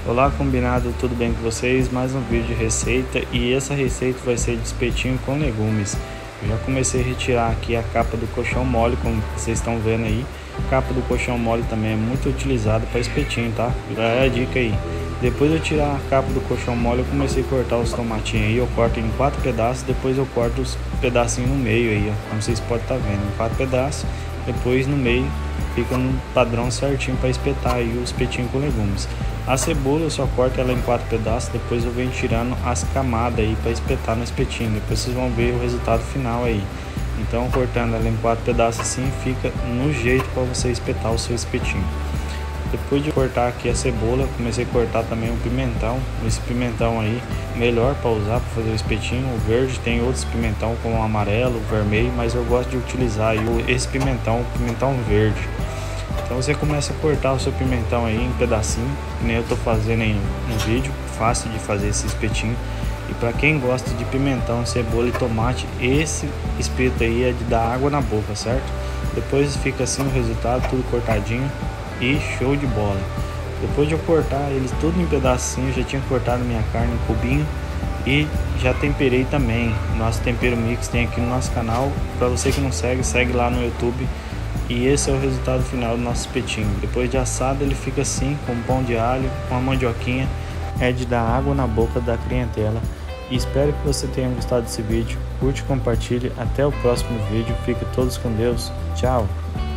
Olá, combinado, tudo bem com vocês? Mais um vídeo de receita e essa receita vai ser de espetinho com legumes. Eu já comecei a retirar aqui a capa do colchão mole, como vocês estão vendo aí. A capa do colchão mole também é muito utilizada para espetinho, tá? Já é a dica aí. Depois de eu tirar a capa do colchão mole, eu comecei a cortar os tomatinhos aí. Eu corto em 4 pedaços, depois eu corto os pedacinhos no meio aí, ó. Como vocês podem estar vendo, em 4 pedaços, depois no meio fica no padrão certinho para espetar aí o espetinho com legumes. A cebola eu só corto ela em 4 pedaços, depois eu venho tirando as camadas aí para espetar no espetinho. Depois vocês vão ver o resultado final aí. Então, cortando ela em 4 pedaços assim, fica no jeito para você espetar o seu espetinho. Depois de cortar aqui a cebola, comecei a cortar também o pimentão. Esse pimentão aí, melhor para usar para fazer o espetinho. O verde, tem outros pimentão como o amarelo, o vermelho, mas eu gosto de utilizar aí esse pimentão, o pimentão verde. Então você começa a cortar o seu pimentão aí em pedacinho, que nem eu tô fazendo aí no vídeo, fácil de fazer esse espetinho. E para quem gosta de pimentão, cebola e tomate, esse espeto aí é de dar água na boca, certo? Depois fica assim o resultado, tudo cortadinho e show de bola. Depois de eu cortar eles tudo em pedacinho, já tinha cortado minha carne em cubinho e já temperei também. Nosso tempero mix tem aqui no nosso canal. Para você que não segue, segue lá no YouTube. E esse é o resultado final do nosso espetinho. Depois de assado ele fica assim, com um pão de alho, uma mandioquinha. É de dar água na boca da clientela. E espero que você tenha gostado desse vídeo. Curte, compartilhe. Até o próximo vídeo. Fiquem todos com Deus. Tchau.